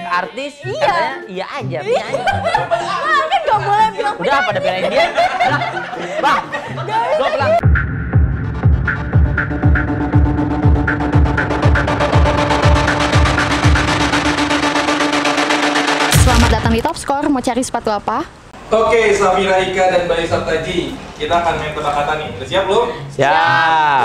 artis, Iya. katanya iya aja. Iya aja. Nah, kan gak boleh bilang Udah pada belain dia. Lah, Bang, gua pulang. Selamat datang di Top Score, mau cari sepatu apa? Oke, Safira Ika dan Bayu Sabtaji, kita akan main tebak kata nih. Udah siap belum? Siap.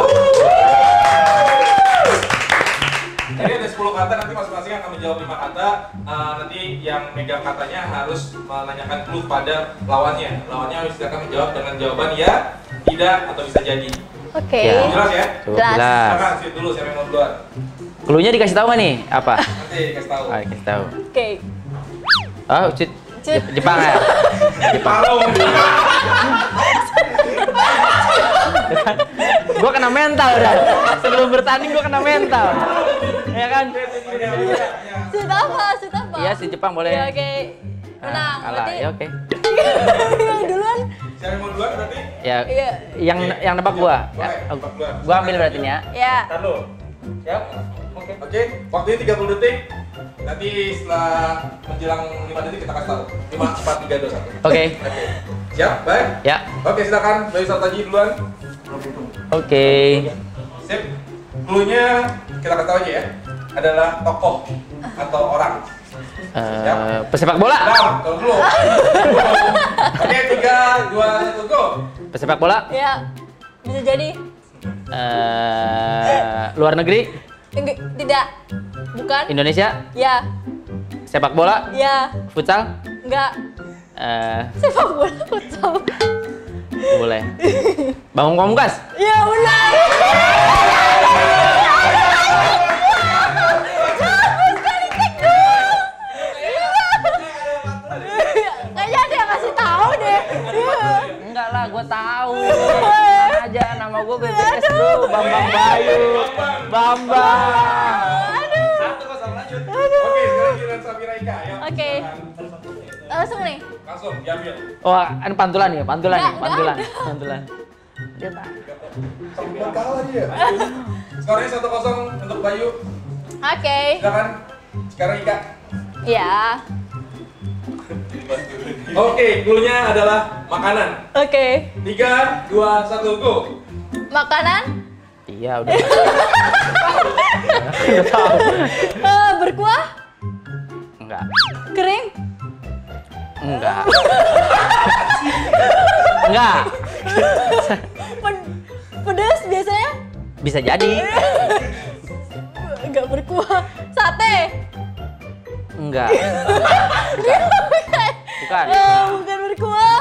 Jadi ada 10 kata, nanti masing-masing akan menjawab 5 kata. Nanti yang megang katanya harus menanyakan clue pada lawannya. Lawannya harus akan menjawab dengan jawaban ya, tidak, atau bisa jadi. Oke. Ya. Jelas ya? Jelas. Silakan, sip dulu, siapa yang mau duluan? Cluenya dikasih tahu nggak nih? Apa? Nanti dikasih tahu. Ah, dikasih tahu. Oke. Oh, Jepang ya? Halo. Gue kena mental udah. Sebelum bertanding gue kena mental. Ya kan? Sud apa? Sud apa? Iya si Jepang boleh. Ya, oke. Menang. Kalah. Berarti Ya oke. yang duluan. Siapa yang mau duluan berarti? Ya. Iya. Yang nebak gua. Boleh, nebak duluan. Gua ambil berarti nih ya. Ya. Ntar lu. Siap? Oke, waktunya 30 detik. Nanti setelah menjelang 5 detik kita kasih tahu. 5, 4, 3, 2, 1. Oke. Siap? Baik? Ya. Oke, silakan Bayu Sabtaji duluan. Oke. Sip. Cluenya kita kasih tahu aja ya. Adalah tokoh atau orang. Pesepak bola. Nah, kalau dulu. Oke, 3, 2, 1, go. Pesepak bola. Ya. Bisa jadi. Luar negeri. Enggak, tidak. Bukan. Indonesia. Ya. Sepak bola. Ya. Futsal. Enggak. Eh, Sepak bola futsal. boleh. Bangun Pamungkas. Ya benar. Kayaknya ada yang kasih tahu deh. Enggak lah, gua tahu. Tenang aja, nama gua BBS bro. Bambang Bayu. Bambang. Satu kok sama lanjut. Oke, sekarang giliran Safira Ika. Ayo. Oke. Langsung nih. Langsung diambil. Wah, ini pantulan nih, pantulan nih, Enggak pantulan. ada. Pantulan. Dia tak. Sampai kalah dia. Skornya 1-0 untuk Bayu. Oke. Silakan. Sekarang Ika. Ya. Oke, cluenya adalah makanan. Oke. 3, 2, 1, go. Makanan. Iya, udah. Udah tahu. Berkuah. Enggak. Kering. Enggak. Enggak. Pedas biasanya. Bisa jadi. Enggak berkuah. Sate. Enggak. Bukan. Bukan berkuah.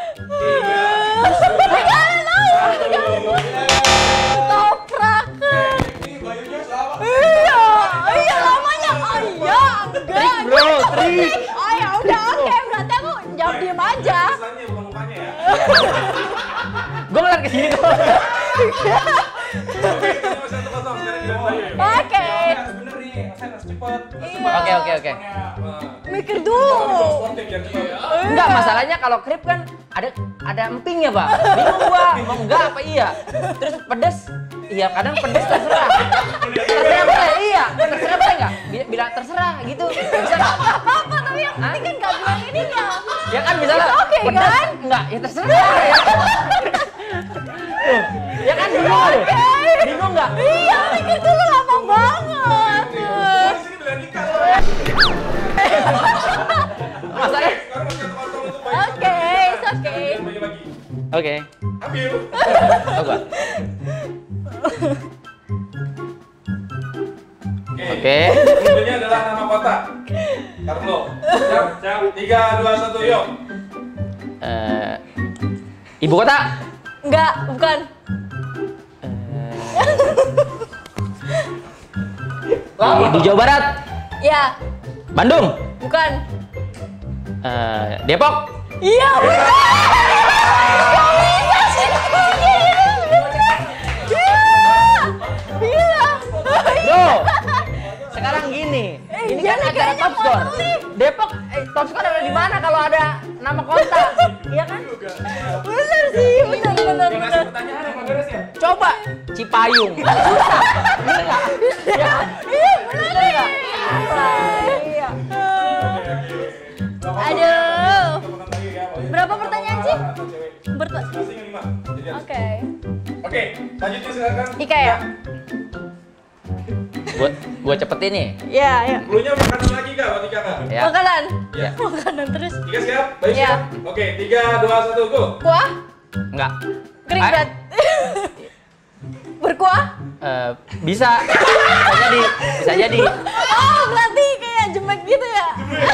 Ketoprak. Ini Bayunya sama. Iya lamanya. Oh iya, enggak. Bro, trik. Oh ya udah oke, berarti aku jawab diem aja. Tulisannya bukan mukanya ya. Gue ngeliat ke sini kok. Oke, itu 1-0. Sekarang giliran Bayu. Oke. Harus bener nih, saya harus cepet. Iya. Oke. Mikir dulu. Sportif biar cepet. Enggak, masalahnya kalau krip kan ada empingnya, Bang. Bingung gua, mau enggak apa iya. Terus pedes, iya kadang pedes terserah. Terserah boleh, iya. Terserah boleh enggak? Bilang terserah gitu. Bisa enggak? Apa tapi yang penting kan gak bilang ininya. Ya kan misalnya Oke, pedes, kan? enggak, ya terserah ya. Tuh, ya kan bingung. Bingung enggak? Iya, mikir dulu lama banget. Di sini bilang Ika. Masalahnya. Sekarang masih 1-0 untuk Bayu. Oke, it's okay. Giliran Bayu lagi. Oke. Ambil. Oh, gua. Oke. Cluenya adalah nama kota. Carlo. Siap, 3, 2, 1, yuk. Ibu kota. Enggak, bukan. Di Jawa Barat. Ya, Bandung. bukan. Depok. Iya, benar. Gak bisa sih. Iya. Bro, sekarang gini. Ini kan iya, acara kayaknya top score. positif. Depok, top score ada di mana kalau ada nama kota? Iya kan? Bener sih, bener. Pertanyaan apa beres ya? Coba Cipayung. Susah. Iya nggak? Iya kan? Iya, bener nih. Iya. Lanjutin silakan. Ika ya? Gua cepetin nih. Iya, iya. Cluenya makanan lagi Kak, buat Ika Kak. Ya. Makanan. Ya. Makanan terus. Ika siap? Baik Iya. siap? Oke, 3, 2, 1, go. Kuah? Enggak. Kering Ah. berat. Berkuah? Bisa. Bisa jadi. Bisa jadi. Oh, berarti kayak jemek gitu ya?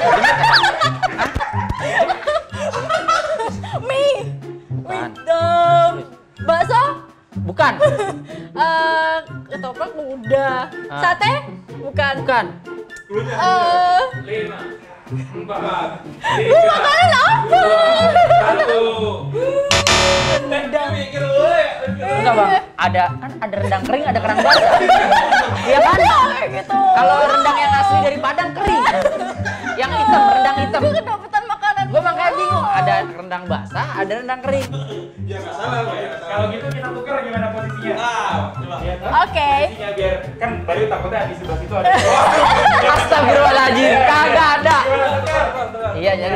Mie. Bukan. Bakso? Bukan. Ketoprak udah. Sate? Bukan. Bukan. Cluenya. 5, 4, 3, Makanan apa? 1. Mikir dulu ya. Enggak, Bang. Ada rendang kering, ada kerang basah. Iya kan? Kayak gitu. Kalau rendang yang asli dari Padang kering. Yang hitam, rendang hitam. Gue kedapetan makanan. Gue makanya bingung, ada rendang basah, ada rendang kering. Ya nggak salah Pak, ya. Kalau gitu kita tukar gimana posisinya? Coba. Iya kan? Oke. Posisinya biar kan Bayu takutnya di sebelah situ ada. Astagfirullahaladzim, kagak ada. Tukar. Iya, jadi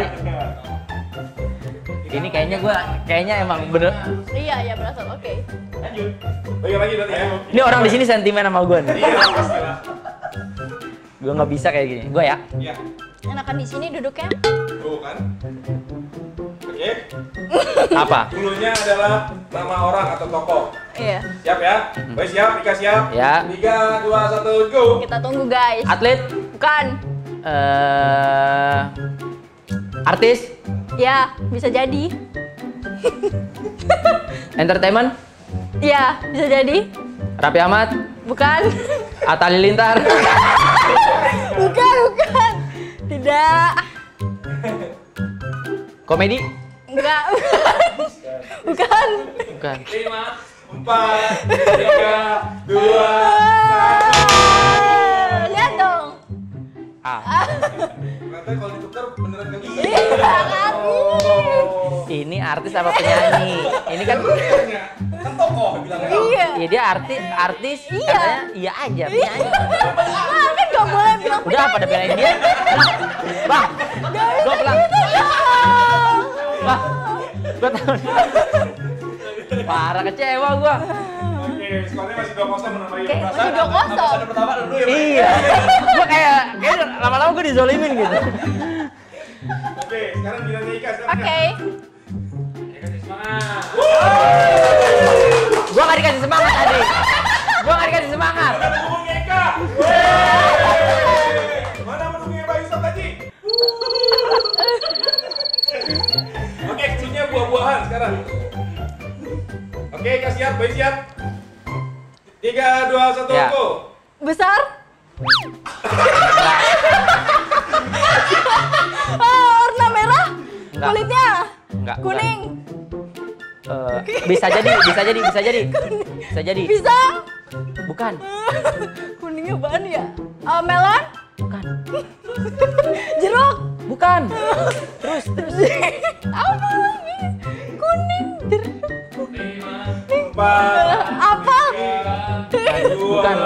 ini kayaknya emang bener. Iya, berasal. Oke. Lanjut. Bagi lagi berarti ya. Ini orang di sini sentimen sama gue nih. Iya, pastilah. Gue nggak bisa kayak gini. Gue ya. Iya. Enakan di sini duduknya. Tuh kan. Oke. Apa? Cluenya adalah nama orang atau tokoh. Iya. Siap ya? Baik siap, Ika siap? Ya. 3, 2, 1, go. Kita tunggu, guys. Atlet? Bukan. Artis? Ya, bisa jadi. Entertainment? Iya, bisa jadi. Raffi Ahmad? Bukan. Atta Halilintar? Bukan. Tidak. Komedi? Enggak. Bukan. Bukan. 5, 4, 3, 2, Lihat dong. Ternyata kalau ditukar beneran gak bisa. Iya kan? Ini artis apa penyanyi? Ini kan Kan tokoh bilangnya. Iya. ya dia artis Iya. katanya iya aja penyanyi. Nah, kan gak boleh bilang Udah pada belain dia. Bang, gue pulang. Bang, gue tahu. Parah kecewa gue. Oke, skornya masih 2-0 menurut Bayu. Kayak masih 2-0. Ada pertama dulu ya, Pak? Iya. Gue kayak lama-lama gue dizolimin gitu. Oke, sekarang gilirannya Ika. Silakan. Oke. Ya kasih semangat. Gue gak dikasih semangat tadi. Gue gak dikasih semangat. Mana mendukungnya Ika? Wey! Mana mendukungnya Bayu Ustaz tadi? Oke, cluenya buah-buahan sekarang. Oke, Ika siap, Bayu siap. 3, 2, 1, Ya. go. Besar? Oh, warna merah? Enggak. Kulitnya? Enggak. Kuning? Bisa jadi. Bisa jadi. Pisang? Bukan. Kuningnya apaan ya? Melon? Bukan. Jeruk? Bukan. Terus. Apa lagi? Kuning, jeruk. 4, Apa? 2, Bukan.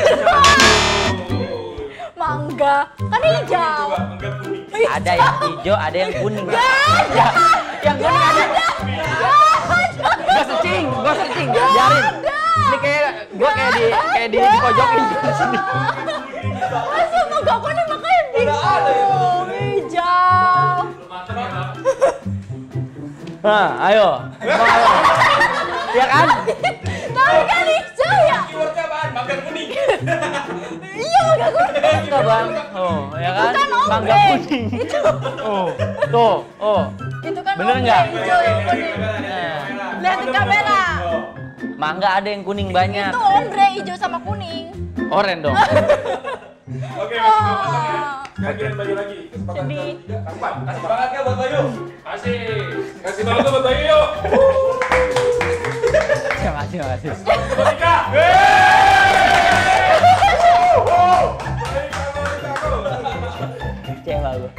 Mangga. Kan hijau. Mangga kuning. Ada yang hijau, ada yang kuning. Ada. Yang kuning ada. Gue searching. Biarin. Ini kayak di pojokin di sini. Masa mangga kuning makanya bingung. Hijau. Nah, ayo. Ya kan? Tahu kan hijau ya? Keywordnya apaan? Mangga kuning. Iya mangga kuning. Enggak, Bang. Oh, ya kan? Bukan Mangga ombre. kuning. Itu. Oh. Tuh, oh. Itu kan Bener ombre, nggak? hijau yang kuning. Lihat di kamera. Mangga ada yang kuning banyak. Itu ombre hijau sama kuning. Oren dong. Oke, masih 2-0 ya. Sekarang giliran Bayu lagi. Kesempatan Sedih. ketiga. Kasih semangat ya buat Bayu. Kasih. Kasih semangat buat Bayu yuk. Makasih. Buat Ika. Kecewa gue.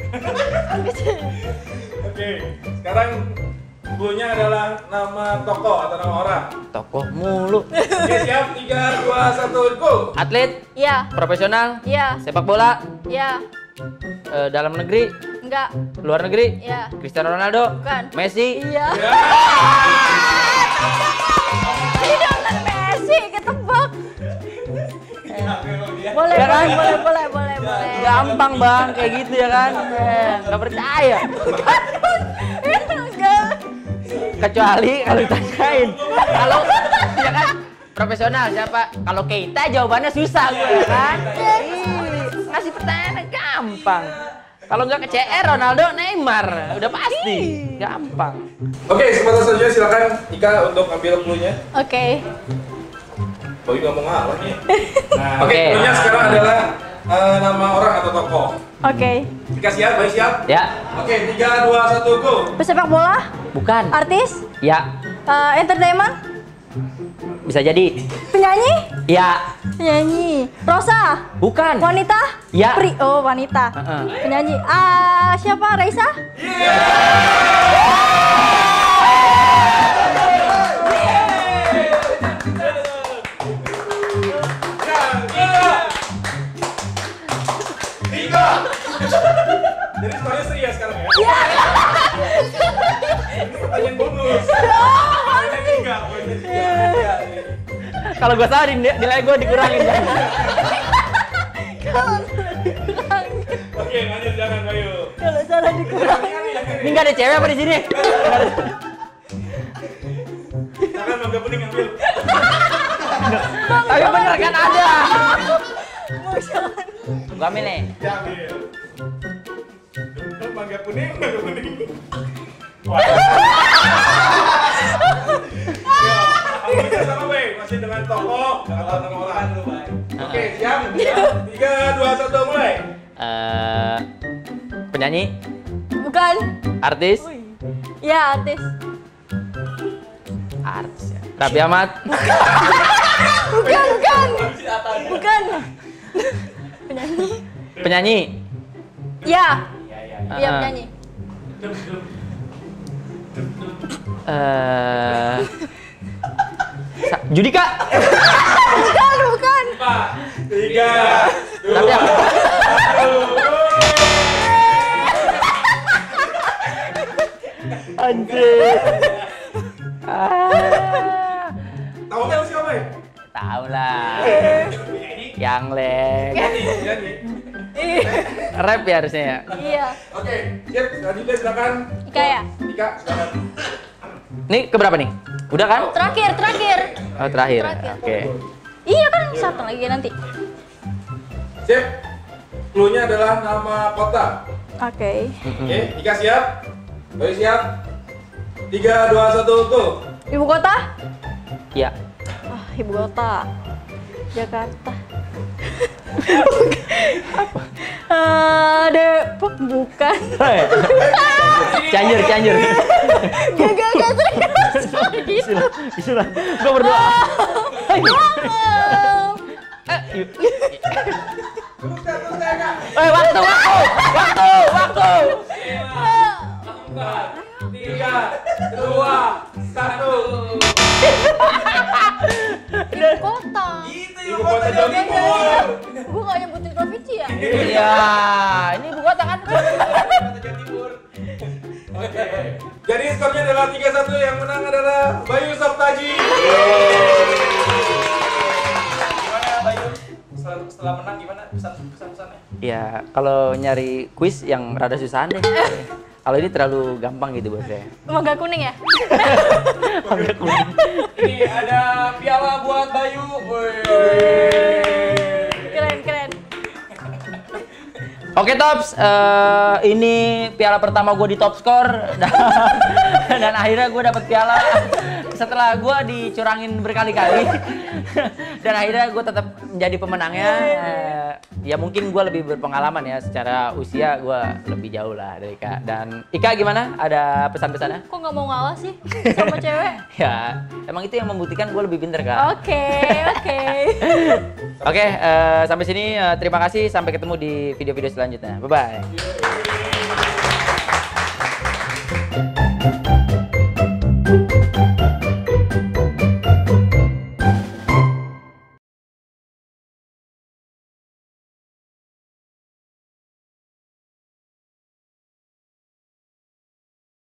Oke, sekarang cluenya adalah nama tokoh atau nama orang. Tokoh mulu. Oke, siap? 3, 2, 1, go. Atlet, Iya. profesional, Iya. sepak bola, Iya. dalam negeri, Enggak. luar negeri, Iya. Cristiano Ronaldo, Bukan. Messi. Iya. Ya. Ini nonton Messi. Boleh, Ya kan? boleh. Gampang bang, kayak gitu ya kan? Nggak percaya. Enggak. Kecuali kalau ditanyain. Kalau ya kan profesional siapa? Kalau kita jawabannya susah gue ya kan? Ngasih pertanyaan gampang. Kalau nggak ke CR, Ronaldo, Neymar, udah pasti. Gampang. Oke, kesempatan selanjutnya silakan Ika untuk ambil clue-nya. Oke. Boy nggak mau ngalah nih. Nah, Oke, Oke. clue-nya sekarang adalah nama orang atau tokoh. Oke. Ika siap, Boy siap? Ya, Oke, 3, 2, 1, go. Pesepak bola, bukan. artis, Ya, entertainment, bisa jadi. penyanyi, Ya, penyanyi, Rosa, bukan. wanita, Ya. Oh wanita, Heeh. penyanyi. Siapa? Raisa? Ika. Jadi skornya serius sekarang ya? Ini pertanyaan bonus. Pertanyaan tiga, pertanyaan tiga. Kalau gue salah, nilai gue dikurangin. Oke, lanjut jangan Bayu. Kalau salah dikurang. Ini nggak ada cewek apa di sini? Jangan mangga kuning ambil. Tapi bener kan ada. Gua ambil nih. Ya ambil. Mangga kuning, mangga kuning. Ya, kamu bisa sama Bay, masih dengan tokoh atau nama orang. Oke, siap? 3, 2, 1, mulai. Penyanyi, Bukan. artis, Ya artis. artis. Ya. Raffi Ahmad, Bukan. Penyanyi. penyanyi. Ya. Iya Ah. penyanyi. Judika. Bukan. 3, 2, Raffi Ahmad. 1. Anjir. Tahu nggak siapa Bay? Tahu lah. Yang lek. Nyanyi. Rap ya harusnya ya. Iya. Oke, siap. Selanjutnya silakan. Ika ya. Ika, silakan. Nih keberapa nih? Udah kan? Terakhir. Oh terakhir. Terakhir. Oke. Iya kan satu lagi nanti. Sip. Clue-nya adalah nama kota. Oke. Oke, Ika siap? Boy siap? 3, 2, 1, go. Ibu kota? Ya. Ibu kota. Jakarta. Depok bukan. Cianjur. Gak serius. Gitu. Bisa lah. Gua berdoa. Waktu. 4, 3, 2, 1. Ibu kota. Ibu kota Jawa Timur. Gue gak nyebutin provinsi ya? Iya, ini ibu kota kan. Oke. Jadi skornya adalah 3-1, yang menang adalah Bayu Saptaji. Gimana Bayu? Setelah menang gimana pesan-pesannya? Ya, kalau nyari kuis yang rada susahan deh. Kalau ini terlalu gampang gitu buat saya. Mangga kuning ya? Ini ada piala buat Bayu. Keren. Oke Tops, ini piala pertama gue di top score dan akhirnya gue dapet piala setelah gue dicurangin berkali-kali dan akhirnya gue tetap menjadi pemenangnya. Ya mungkin gue lebih berpengalaman ya, secara usia gue lebih jauh lah dari Ika. Dan Ika gimana? Ada pesan-pesannya? Kok gak mau ngalah sih sama cewek? Ya, emang itu yang membuktikan gue lebih pinter Kak. Oke. Oke, sampai sini terima kasih, sampai ketemu di video-video selanjutnya. Bye-bye.